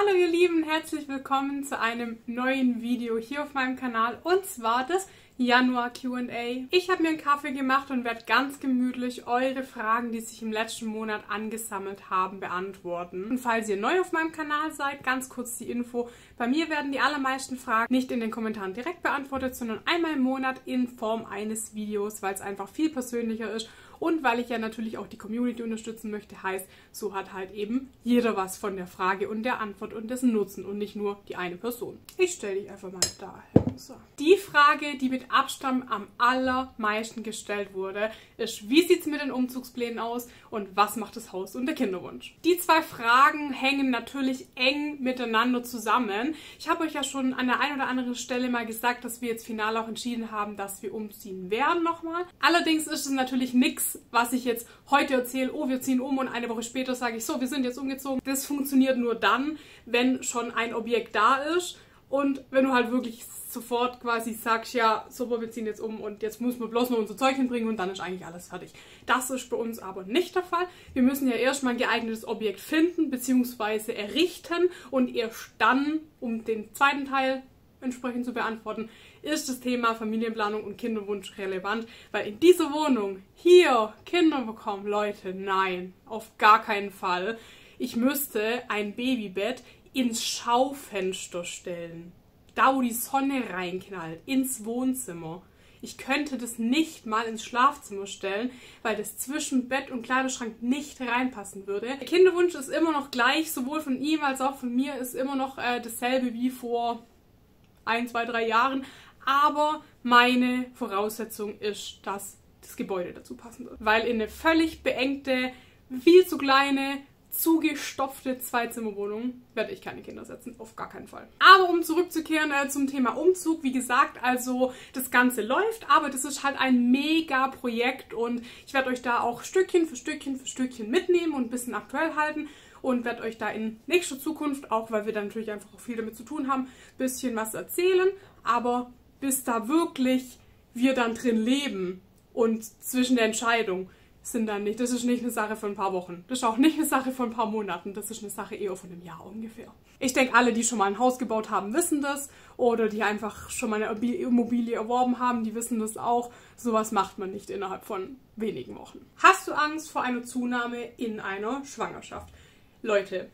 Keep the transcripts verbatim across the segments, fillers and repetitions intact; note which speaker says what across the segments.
Speaker 1: Hallo ihr Lieben, herzlich willkommen zu einem neuen Video hier auf meinem Kanal und zwar das Januar Q und A. Ich habe mir einen Kaffee gemacht und werde ganz gemütlich eure Fragen, die sich im letzten Monat angesammelt haben, beantworten. Und falls ihr neu auf meinem Kanal seid, ganz kurz die Info. Bei mir werden die allermeisten Fragen nicht in den Kommentaren direkt beantwortet, sondern einmal im Monat in Form eines Videos, weil es einfach viel persönlicher ist und weil ich ja natürlich auch die Community unterstützen möchte. Heißt, so hat halt eben jeder was von der Frage und der Antwort und dessen Nutzen und nicht nur die eine Person. Ich stelle dich einfach mal dahin. So. Die Frage, die mit Abstand am allermeisten gestellt wurde, ist, wie sieht es mit den Umzugsplänen aus und was macht das Haus und der Kinderwunsch? Die zwei Fragen hängen natürlich eng miteinander zusammen. Ich habe euch ja schon an der einen oder anderen Stelle mal gesagt, dass wir jetzt final auch entschieden haben, dass wir umziehen werden nochmal. Allerdings ist es natürlich nichts, was ich jetzt heute erzähle, oh, wir ziehen um und eine Woche später sage ich, so, wir sind jetzt umgezogen. Das funktioniert nur dann, wenn schon ein Objekt da ist und wenn du halt wirklich sofort quasi sagst, ja, super, wir ziehen jetzt um und jetzt müssen wir bloß noch unser Zeug hinbringen und dann ist eigentlich alles fertig. Das ist bei uns aber nicht der Fall. Wir müssen ja erstmal ein geeignetes Objekt finden bzw. errichten und erst dann, um den zweiten Teil entsprechend zu beantworten, ist das Thema Familienplanung und Kinderwunsch relevant, weil in dieser Wohnung hier Kinder bekommen, Leute, nein, auf gar keinen Fall. Ich müsste ein Babybett ins Schaufenster stellen. Da, wo die Sonne reinknallt, ins Wohnzimmer. Ich könnte das nicht mal ins Schlafzimmer stellen, weil das zwischen Bett und Kleiderschrank nicht reinpassen würde. Der Kinderwunsch ist immer noch gleich, sowohl von ihm als auch von mir ist immer noch äh, dasselbe wie vor ein, zwei, drei Jahren. Aber meine Voraussetzung ist, dass das Gebäude dazu passen wird. Weil in eine völlig beengte, viel zu kleine, zugestopfte Zweizimmerwohnung werde ich keine Kinder setzen, auf gar keinen Fall. Aber um zurückzukehren äh, zum Thema Umzug, wie gesagt, also das Ganze läuft, aber das ist halt ein mega Projekt und ich werde euch da auch Stückchen für Stückchen für Stückchen mitnehmen und ein bisschen aktuell halten und werde euch da in nächster Zukunft, auch weil wir da natürlich einfach auch viel damit zu tun haben, ein bisschen was erzählen, aber bis da wirklich wir dann drin leben und zwischen der Entscheidung sind dann nicht, das ist nicht eine Sache von ein paar Wochen. Das ist auch nicht eine Sache von ein paar Monaten. Das ist eine Sache eher von einem Jahr ungefähr. Ich denke, alle, die schon mal ein Haus gebaut haben, wissen das. Oder die einfach schon mal eine Immobilie erworben haben, die wissen das auch. Sowas macht man nicht innerhalb von wenigen Wochen. Hast du Angst vor einer Zunahme in einer Schwangerschaft? Leute,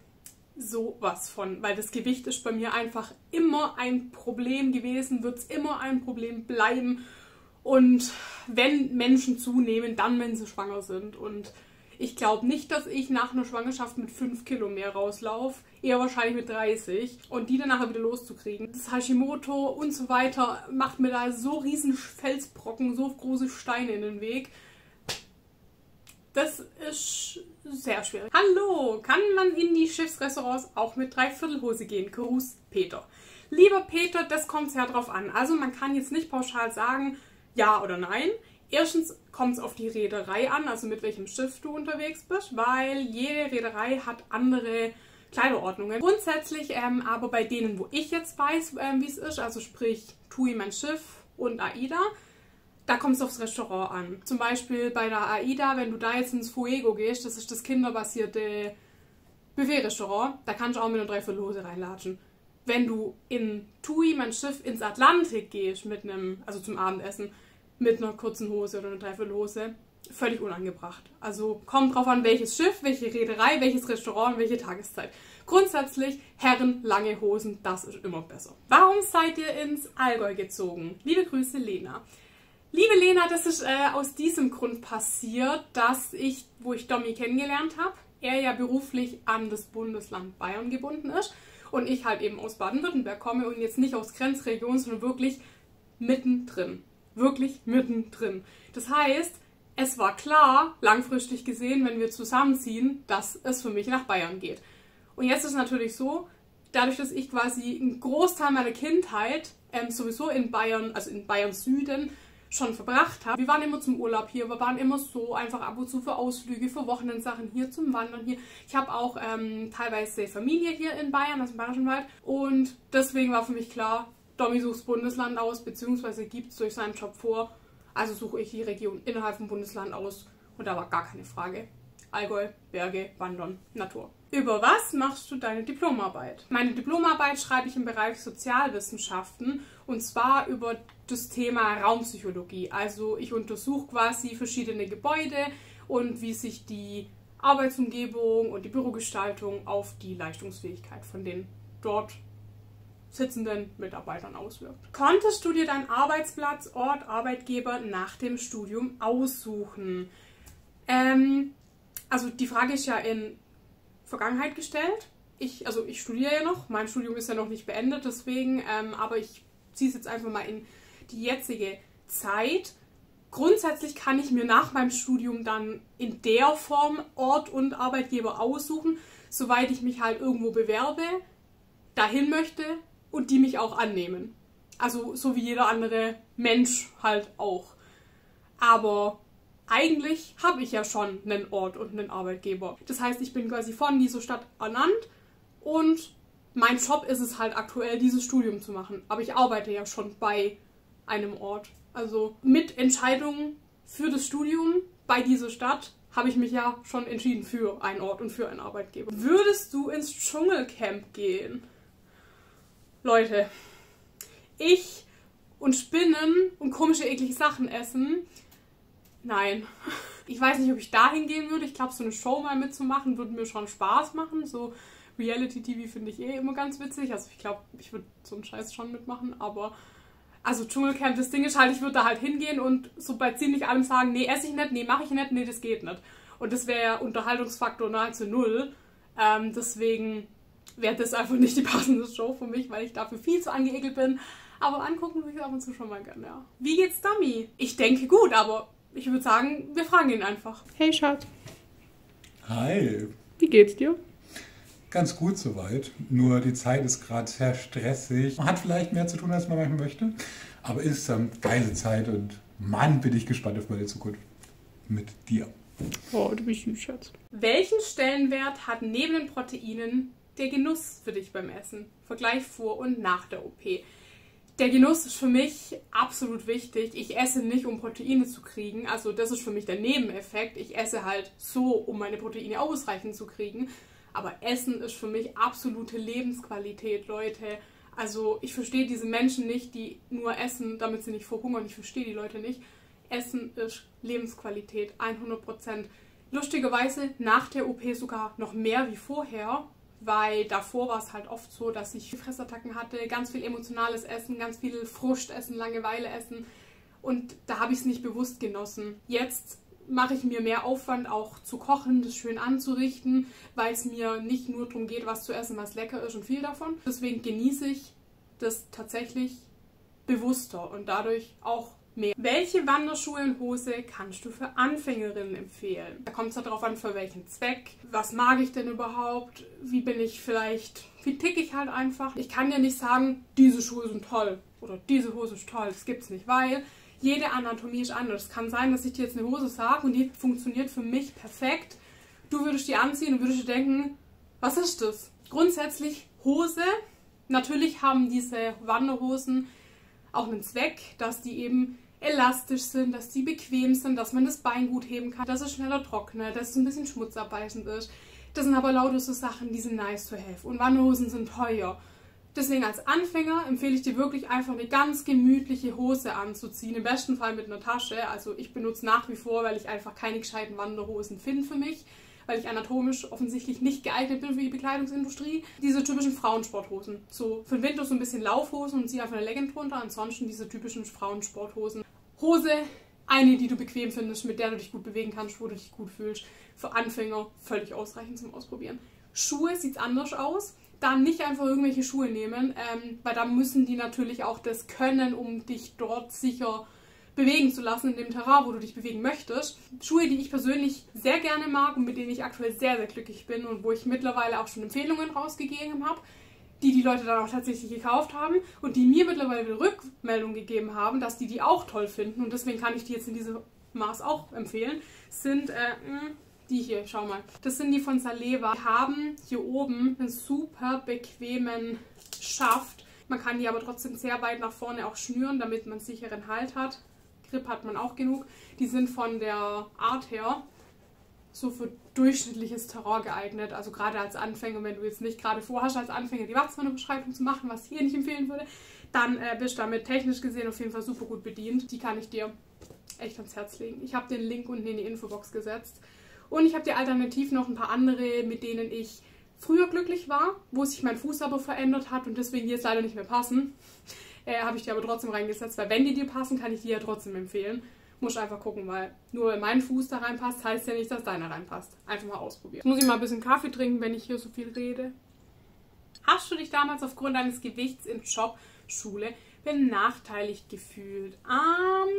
Speaker 1: sowas von. Weil das Gewicht ist bei mir einfach immer ein Problem gewesen, wird es immer ein Problem bleiben. Und wenn Menschen zunehmen, dann wenn sie schwanger sind. Und ich glaube nicht, dass ich nach einer Schwangerschaft mit fünf Kilo mehr rauslaufe. Eher wahrscheinlich mit dreißig. Und die dann nachher wieder loszukriegen. Das Hashimoto und so weiter macht mir da so riesen Felsbrocken, so große Steine in den Weg. Das ist sehr schwierig. Hallo, kann man in die Schiffsrestaurants auch mit Dreiviertelhose gehen? Gruß, Peter. Lieber Peter, das kommt sehr drauf an. Also man kann jetzt nicht pauschal sagen, ja oder nein. Erstens kommt es auf die Reederei an, also mit welchem Schiff du unterwegs bist, weil jede Reederei hat andere Kleiderordnungen. Grundsätzlich ähm, aber bei denen, wo ich jetzt weiß, ähm, wie es ist, also sprich TUI, mein Schiff und AIDA, da kommt es aufs Restaurant an. Zum Beispiel bei der AIDA, wenn du da jetzt ins Fuego gehst, das ist das kinderbasierte Buffet-Restaurant, da kannst du auch mit einer Dreiviertelhose reinlatschen. Wenn du in TUI, mein Schiff, ins Atlantik gehst, mit einem, also zum Abendessen, mit einer kurzen Hose oder einer Dreiviertelhose, völlig unangebracht. Also kommt drauf an, welches Schiff, welche Reederei, welches Restaurant, welche Tageszeit. Grundsätzlich, Herren, lange Hosen, das ist immer besser. Warum seid ihr ins Allgäu gezogen? Liebe Grüße, Lena. Liebe Lena, das ist äh, aus diesem Grund passiert, dass ich, wo ich Domi kennengelernt habe, er ja beruflich an das Bundesland Bayern gebunden ist und ich halt eben aus Baden-Württemberg komme und jetzt nicht aus Grenzregionen, sondern wirklich mittendrin. Wirklich mittendrin. Das heißt, es war klar, langfristig gesehen, wenn wir zusammenziehen, dass es für mich nach Bayern geht. Und jetzt ist es natürlich so, dadurch, dass ich quasi einen Großteil meiner Kindheit ähm, sowieso in Bayern, also in Bayern Süden, schon verbracht habe. Wir waren immer zum Urlaub hier, wir waren immer so einfach ab und zu für Ausflüge, für Wochenendsachen hier, zum Wandern hier. Ich habe auch ähm, teilweise Familie hier in Bayern, also im Bayerischen Wald. Und deswegen war für mich klar, Domi sucht das Bundesland aus, beziehungsweise gibt es durch seinen Job vor. Also suche ich die Region innerhalb vom Bundesland aus. Und da war gar keine Frage. Allgäu, Berge, Wandern, Natur. Über was machst du deine Diplomarbeit? Meine Diplomarbeit schreibe ich im Bereich Sozialwissenschaften und zwar über das Thema Raumpsychologie. Also ich untersuche quasi verschiedene Gebäude und wie sich die Arbeitsumgebung und die Bürogestaltung auf die Leistungsfähigkeit von den dort sitzenden Mitarbeitern auswirkt. Konntest du dir deinen Arbeitsplatz, Ort, Arbeitgeber nach dem Studium aussuchen? Ähm, also die Frage ist ja in Vergangenheit gestellt. Ich, also ich studiere ja noch, mein Studium ist ja noch nicht beendet, deswegen, ähm, aber ich ziehe es jetzt einfach mal in die jetzige Zeit. Grundsätzlich kann ich mir nach meinem Studium dann in der Form Ort und Arbeitgeber aussuchen, soweit ich mich halt irgendwo bewerbe, dahin möchte und die mich auch annehmen. Also so wie jeder andere Mensch halt auch. Aber eigentlich habe ich ja schon einen Ort und einen Arbeitgeber. Das heißt, ich bin quasi von dieser Stadt ernannt und mein Job ist es halt aktuell, dieses Studium zu machen. Aber ich arbeite ja schon bei einem Ort. Also mit Entscheidungen für das Studium bei dieser Stadt habe ich mich ja schon entschieden für einen Ort und für einen Arbeitgeber. Würdest du ins Dschungelcamp gehen? Leute, ich und Spinnen und komische, eklige Sachen essen. Nein. Ich weiß nicht, ob ich dahin gehen würde. Ich glaube, so eine Show mal mitzumachen, würde mir schon Spaß machen. So Reality-T V finde ich eh immer ganz witzig. Also ich glaube, ich würde so einen Scheiß schon mitmachen. Aber, also Dschungelcamp, das Ding ist halt, ich würde da halt hingehen und so bei ziemlich allem sagen, nee, esse ich nicht, nee, mache ich nicht, nee, das geht nicht. Und das wäre ja Unterhaltungsfaktor nahezu null. Ähm, deswegen wäre das einfach nicht die passende Show für mich, weil ich dafür viel zu angeekelt bin. Aber angucken würde ich ab und zu schon mal gerne, ja. Wie geht's Dummy? Ich denke gut, aber ich würde sagen, wir fragen ihn einfach. Hey Schatz.
Speaker 2: Hi.
Speaker 1: Wie geht's dir?
Speaker 2: Ganz gut soweit. Nur die Zeit ist gerade sehr stressig. Man hat vielleicht mehr zu tun, als man manchmal möchte. Aber ist ähm, geile Zeit und Mann, bin ich gespannt auf meine Zukunft. Mit dir.
Speaker 1: Oh, du bist süß, Schatz. Welchen Stellenwert hat neben den Proteinen der Genuss für dich beim Essen? Vergleich vor und nach der O P. Der Genuss ist für mich absolut wichtig. Ich esse nicht, um Proteine zu kriegen. Also das ist für mich der Nebeneffekt. Ich esse halt so, um meine Proteine ausreichend zu kriegen. Aber Essen ist für mich absolute Lebensqualität, Leute. Also ich verstehe diese Menschen nicht, die nur essen, damit sie nicht verhungern. Ich verstehe die Leute nicht. Essen ist Lebensqualität, hundert Prozent. Lustigerweise nach der O P sogar noch mehr wie vorher. Weil davor war es halt oft so, dass ich Fressattacken hatte, ganz viel emotionales Essen, ganz viel Frustessen, Langeweile essen und da habe ich es nicht bewusst genossen. Jetzt mache ich mir mehr Aufwand auch zu kochen, das schön anzurichten, weil es mir nicht nur darum geht, was zu essen, was lecker ist und viel davon. Deswegen genieße ich das tatsächlich bewusster und dadurch auch mehr. Welche Wanderschuhe und Hose kannst du für Anfängerinnen empfehlen? Da kommt es ja darauf an, für welchen Zweck. Was mag ich denn überhaupt? Wie bin ich vielleicht? Wie ticke ich halt einfach? Ich kann ja nicht sagen, diese Schuhe sind toll oder diese Hose ist toll. Das gibt's nicht, weil jede Anatomie ist anders. Es kann sein, dass ich dir jetzt eine Hose sage und die funktioniert für mich perfekt. Du würdest die anziehen und würdest dir denken, was ist das? Grundsätzlich Hose. Natürlich haben diese Wanderhosen auch einen Zweck, dass die eben elastisch sind, dass die bequem sind, dass man das Bein gut heben kann, dass es schneller trocknet, dass es ein bisschen schmutzabweisend ist. Das sind aber lauter so Sachen, die sind nice to have. Und Wanderhosen sind teuer. Deswegen als Anfänger empfehle ich dir wirklich einfach eine ganz gemütliche Hose anzuziehen. Im besten Fall mit einer Tasche. Also ich benutze nach wie vor, weil ich einfach keine gescheiten Wanderhosen finde für mich. Weil ich anatomisch offensichtlich nicht geeignet bin für die Bekleidungsindustrie. Diese typischen Frauensporthosen. So für den Winter so ein bisschen Laufhosen und ziehe einfach eine Legging drunter. Ansonsten diese typischen Frauensporthosen. Hose, eine, die du bequem findest, mit der du dich gut bewegen kannst, wo du dich gut fühlst. Für Anfänger völlig ausreichend zum Ausprobieren. Schuhe sieht es anders aus. Da nicht einfach irgendwelche Schuhe nehmen, ähm, weil da müssen die natürlich auch das können, um dich dort sicher bewegen zu lassen in dem Terrain, wo du dich bewegen möchtest. Schuhe, die ich persönlich sehr gerne mag und mit denen ich aktuell sehr, sehr glücklich bin und wo ich mittlerweile auch schon Empfehlungen rausgegeben habe, die die Leute dann auch tatsächlich gekauft haben und die mir mittlerweile Rückmeldung gegeben haben, dass die die auch toll finden und deswegen kann ich die jetzt in diesem Maß auch empfehlen, sind äh, die hier, schau mal. Das sind die von Saleva. Die haben hier oben einen super bequemen Schaft. Man kann die aber trotzdem sehr weit nach vorne auch schnüren, damit man sicheren Halt hat. Grip hat man auch genug. Die sind von der Art her so für durchschnittliches Terrain geeignet. Also gerade als Anfänger, wenn du jetzt nicht gerade vorhast, als Anfänger die Wachsmann-Beschreibung zu machen, was ich hier nicht empfehlen würde, dann äh, bist du damit technisch gesehen auf jeden Fall super gut bedient. Die kann ich dir echt ans Herz legen. Ich habe den Link unten in die Infobox gesetzt. Und ich habe dir alternativ noch ein paar andere, mit denen ich früher glücklich war, wo sich mein Fuß aber verändert hat und deswegen jetzt leider nicht mehr passen. Äh, habe ich dir aber trotzdem reingesetzt, weil wenn die dir passen, kann ich die ja trotzdem empfehlen. Muss einfach gucken, weil nur weil mein Fuß da reinpasst, heißt ja nicht, dass deiner reinpasst. Einfach mal ausprobieren. Jetzt muss ich mal ein bisschen Kaffee trinken, wenn ich hier so viel rede. Hast du dich damals aufgrund deines Gewichts in Jobschule benachteiligt gefühlt? Ähm,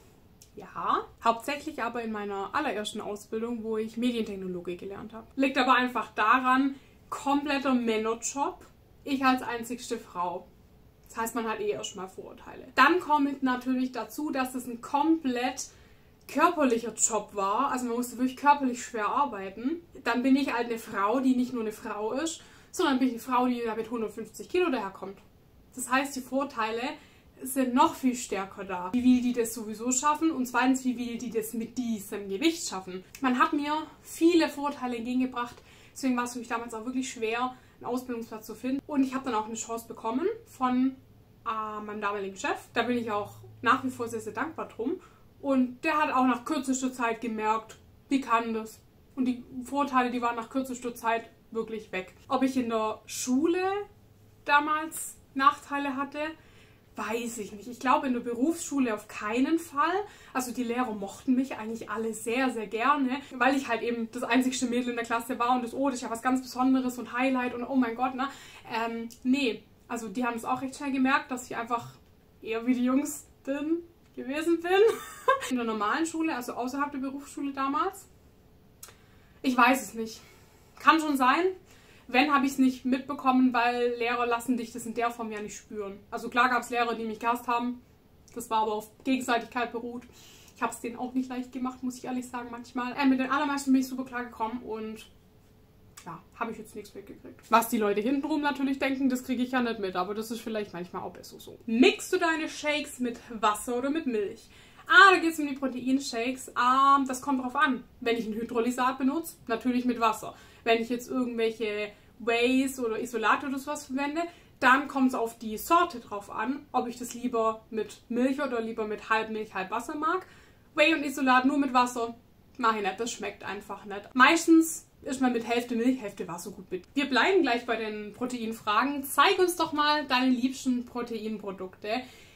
Speaker 1: ja. Hauptsächlich aber in meiner allerersten Ausbildung, wo ich Medientechnologie gelernt habe. Liegt aber einfach daran, kompletter Männerjob. Ich als einzigste Frau. Das heißt, man hat eh erstmal Vorurteile. Dann kommt natürlich dazu, dass es ein komplett körperlicher Job war. Also man musste wirklich körperlich schwer arbeiten. Dann bin ich halt eine Frau, die nicht nur eine Frau ist, sondern bin ich eine Frau, die da mit hundertfünfzig Kilo daherkommt. Das heißt, die Vorteile sind noch viel stärker da. Wie will die das sowieso schaffen? Und zweitens, wie will die das mit diesem Gewicht schaffen? Man hat mir viele Vorteile entgegengebracht. Deswegen war es für mich damals auch wirklich schwer, einen Ausbildungsplatz zu finden. Und ich habe dann auch eine Chance bekommen von äh, meinem damaligen Chef. Da bin ich auch nach wie vor sehr, sehr dankbar drum. Und der hat auch nach kürzester Zeit gemerkt, die kann das. Und die Vorteile, die waren nach kürzester Zeit wirklich weg. Ob ich in der Schule damals Nachteile hatte, weiß ich nicht. Ich glaube in der Berufsschule auf keinen Fall. Also die Lehrer mochten mich eigentlich alle sehr, sehr gerne, weil ich halt eben das einzigste Mädel in der Klasse war und das, oh, das ist ja was ganz Besonderes und Highlight und oh mein Gott, ne? Ähm, nee, also die haben es auch recht schnell gemerkt, dass ich einfach eher wie die Jungs bin, gewesen bin. In der normalen Schule, also außerhalb der Berufsschule damals. Ich weiß es nicht. Kann schon sein. Wenn, habe ich es nicht mitbekommen, weil Lehrer lassen dich das in der Form ja nicht spüren. Also klar gab es Lehrer, die mich gehasst haben. Das war aber auf Gegenseitigkeit beruht. Ich habe es denen auch nicht leicht gemacht, muss ich ehrlich sagen, manchmal. Äh, mit den allermeisten bin ich super klar gekommen und ja, habe ich jetzt nichts mitgekriegt. Was die Leute hintenrum natürlich denken, das kriege ich ja nicht mit, aber das ist vielleicht manchmal auch besser so. Mixst du deine Shakes mit Wasser oder mit Milch? Ah, da geht es um die Proteinshakes. Ah, das kommt drauf an. Wenn ich ein Hydrolysat benutze, natürlich mit Wasser. Wenn ich jetzt irgendwelche Wheys oder Isolate oder sowas verwende, dann kommt es auf die Sorte drauf an, ob ich das lieber mit Milch oder lieber mit halb Milch, halb Wasser mag. Whey und Isolat nur mit Wasser mache ich nicht, das schmeckt einfach nicht. Meistens ist man mit Hälfte Milch, Hälfte Wasser gut mit. Wir bleiben gleich bei den Proteinfragen. Zeig uns doch mal deine liebsten Proteinprodukte.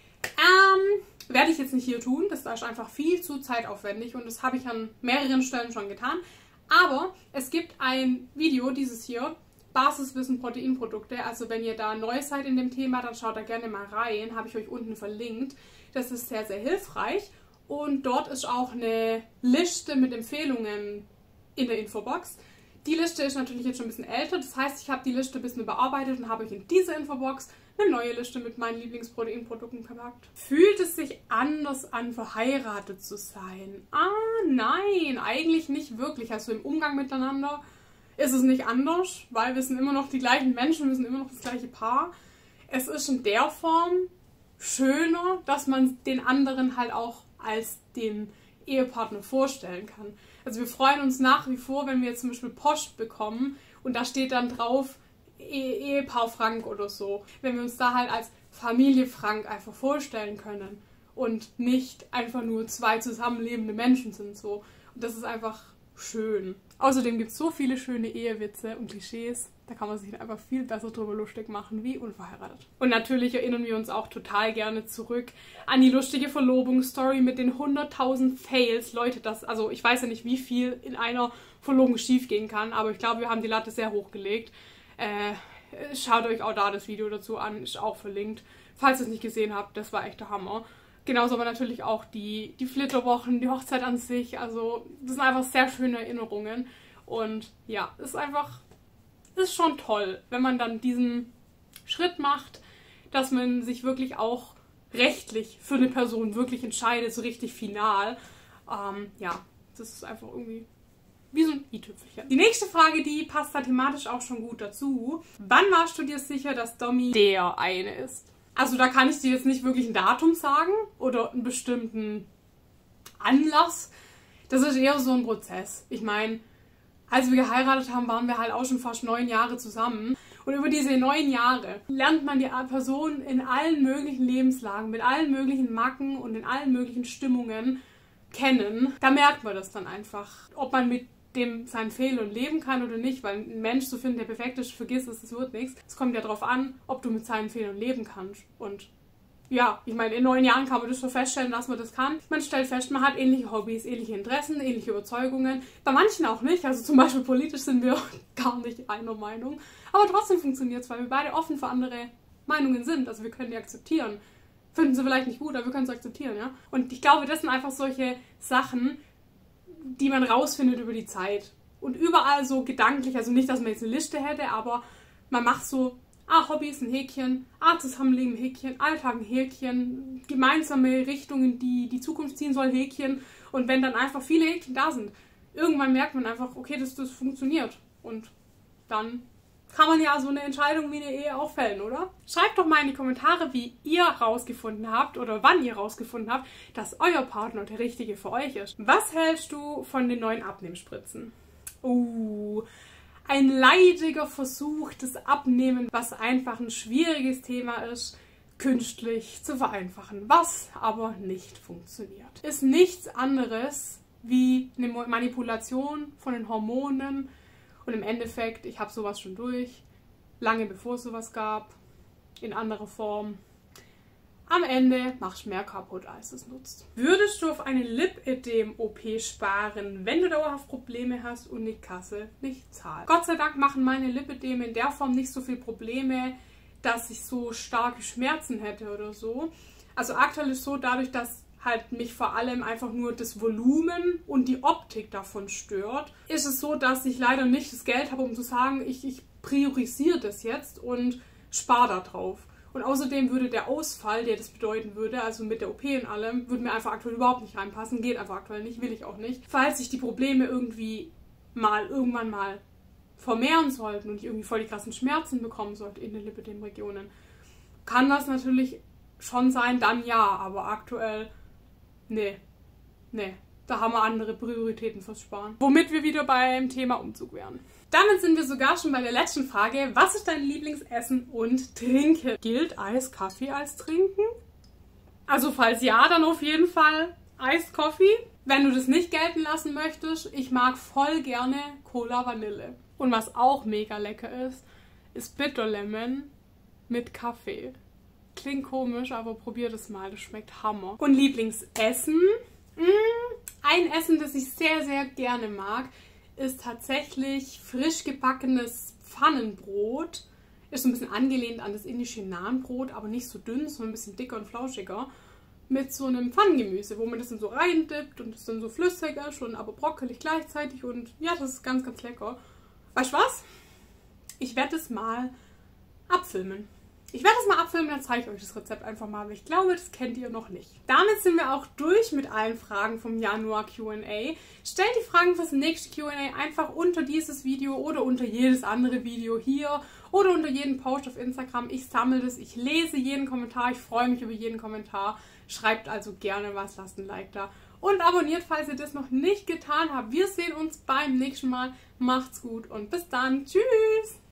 Speaker 1: Ähm, werde ich jetzt nicht hier tun, das ist einfach viel zu zeitaufwendig und das habe ich an mehreren Stellen schon getan. Aber es gibt ein Video, dieses hier, Basiswissen Proteinprodukte. Also wenn ihr da neu seid in dem Thema, dann schaut da gerne mal rein. Habe ich euch unten verlinkt. Das ist sehr, sehr hilfreich. Und dort ist auch eine Liste mit Empfehlungen in der Infobox. Die Liste ist natürlich jetzt schon ein bisschen älter. Das heißt, ich habe die Liste ein bisschen überarbeitet und habe euch in diese Infobox eine neue Liste mit meinen Lieblingsproteinprodukten gepackt. Fühlt es sich anders an, verheiratet zu sein? Ah, nein, eigentlich nicht wirklich. Also im Umgang miteinander ist es nicht anders, weil wir sind immer noch die gleichen Menschen, wir sind immer noch das gleiche Paar. Es ist in der Form schöner, dass man den anderen halt auch als den Ehepartner vorstellen kann. Also wir freuen uns nach wie vor, wenn wir jetzt zum Beispiel Post bekommen und da steht dann drauf, Ehepaar Frank oder so. Wenn wir uns da halt als Familie Frank einfach vorstellen können und nicht einfach nur zwei zusammenlebende Menschen sind so. Und das ist einfach schön. Außerdem gibt es so viele schöne Ehewitze und Klischees, da kann man sich einfach viel besser drüber lustig machen wie unverheiratet. Und natürlich erinnern wir uns auch total gerne zurück an die lustige Verlobungsstory mit den hunderttausend Fails. Leute, das, also ich weiß ja nicht, wie viel in einer Verlobung schief gehen kann, aber ich glaube, wir haben die Latte sehr hochgelegt. Äh, schaut euch auch da das Video dazu an, ist auch verlinkt. Falls ihr es nicht gesehen habt, das war echt der Hammer. Genauso aber natürlich auch die, die Flitterwochen, die Hochzeit an sich. Also das sind einfach sehr schöne Erinnerungen. Und ja, es ist einfach, ist schon toll, wenn man dann diesen Schritt macht, dass man sich wirklich auch rechtlich für eine Person wirklich entscheidet, so richtig final. Ähm, ja, das ist einfach irgendwie wie so ein i-Tüpfelchen. Die nächste Frage, die passt da thematisch auch schon gut dazu. Wann warst du dir sicher, dass Domi der eine ist? Also da kann ich dir jetzt nicht wirklich ein Datum sagen oder einen bestimmten Anlass. Das ist eher so ein Prozess. Ich meine, als wir geheiratet haben, waren wir halt auch schon fast neun Jahre zusammen. Und über diese neun Jahre lernt man die Person in allen möglichen Lebenslagen, mit allen möglichen Macken und in allen möglichen Stimmungen kennen. Da merkt man das dann einfach, ob man mit dem seinen Fehlern leben kann oder nicht, weil ein Mensch zu finden, der perfekt ist, vergiss es, das wird nichts. Es kommt ja darauf an, ob du mit seinen Fehlern leben kannst. Und ja, ich meine, in neun Jahren kann man das schon feststellen, dass man das kann. Man stellt fest, man hat ähnliche Hobbys, ähnliche Interessen, ähnliche Überzeugungen. Bei manchen auch nicht, also zum Beispiel politisch sind wir gar nicht einer Meinung. Aber trotzdem funktioniert es, weil wir beide offen für andere Meinungen sind. Also wir können die akzeptieren. Finden sie vielleicht nicht gut, aber wir können es akzeptieren, ja. Und ich glaube, das sind einfach solche Sachen, die man rausfindet über die Zeit. Und überall so gedanklich, also nicht, dass man jetzt eine Liste hätte, aber man macht so, ah, Hobbys ein Häkchen, ah, Zusammenleben ein Häkchen, Alltag ein Häkchen, gemeinsame Richtungen, die die Zukunft ziehen soll, Häkchen. Und wenn dann einfach viele Häkchen da sind, irgendwann merkt man einfach, okay, das, das funktioniert. Und dann kann man ja so eine Entscheidung wie eine Ehe auch fällen, oder? Schreibt doch mal in die Kommentare, wie ihr rausgefunden habt oder wann ihr rausgefunden habt, dass euer Partner der Richtige für euch ist. Was hältst du von den neuen Abnehmspritzen? Uh, ein leidiger Versuch, das Abnehmen, was einfach ein schwieriges Thema ist, künstlich zu vereinfachen, was aber nicht funktioniert. Ist nichts anderes wie eine Manipulation von den Hormonen. Und im Endeffekt, ich habe sowas schon durch, lange bevor es sowas gab, in anderer Form. Am Ende machst du mehr kaputt, als es nutzt. Würdest du auf eine Lipödem-O P sparen, wenn du dauerhaft Probleme hast und die Kasse nicht zahlt? Gott sei Dank machen meine Lipödeme in der Form nicht so viele Probleme, dass ich so starke Schmerzen hätte oder so. Also aktuell ist es so, dadurch, dass halt mich vor allem einfach nur das Volumen und die Optik davon stört, ist es so, dass ich leider nicht das Geld habe, um zu sagen, ich, ich priorisiere das jetzt und spare da drauf. Und außerdem würde der Ausfall, der das bedeuten würde, also mit der O P und allem, würde mir einfach aktuell überhaupt nicht reinpassen, geht einfach aktuell nicht, will ich auch nicht. Falls sich die Probleme irgendwie mal, irgendwann mal vermehren sollten und ich irgendwie voll die krassen Schmerzen bekommen sollte in den Lipödem-Regionen, kann das natürlich schon sein, dann ja, aber aktuell nee, nee, da haben wir andere Prioritäten fürs Sparen. Womit wir wieder beim Thema Umzug wären. Damit sind wir sogar schon bei der letzten Frage. Was ist dein Lieblingsessen und Trinken? Gilt Eis, Kaffee als Trinken? Also falls ja, dann auf jeden Fall Iced Coffee. Wenn du das nicht gelten lassen möchtest, ich mag voll gerne Cola Vanille. Und was auch mega lecker ist, ist Bitter Lemon mit Kaffee. Klingt komisch, aber probiert es mal, das schmeckt Hammer. Und Lieblingsessen? Ein Essen, das ich sehr, sehr gerne mag, ist tatsächlich frisch gebackenes Pfannenbrot. Ist so ein bisschen angelehnt an das indische Naanbrot, aber nicht so dünn, sondern ein bisschen dicker und flauschiger. Mit so einem Pfannengemüse, wo man das dann so reindippt und es dann so flüssig ist und aber brockelig gleichzeitig. Und ja, das ist ganz, ganz lecker. Weißt du was? Ich werde es mal abfilmen. Ich werde das mal abfilmen, dann zeige ich euch das Rezept einfach mal, weil ich glaube, das kennt ihr noch nicht. Damit sind wir auch durch mit allen Fragen vom Januar Q und A. Stellt die Fragen fürs nächste Q und A einfach unter dieses Video oder unter jedes andere Video hier oder unter jeden Post auf Instagram. Ich sammle das, ich lese jeden Kommentar, ich freue mich über jeden Kommentar. Schreibt also gerne was, lasst ein Like da und abonniert, falls ihr das noch nicht getan habt. Wir sehen uns beim nächsten Mal. Macht's gut und bis dann. Tschüss!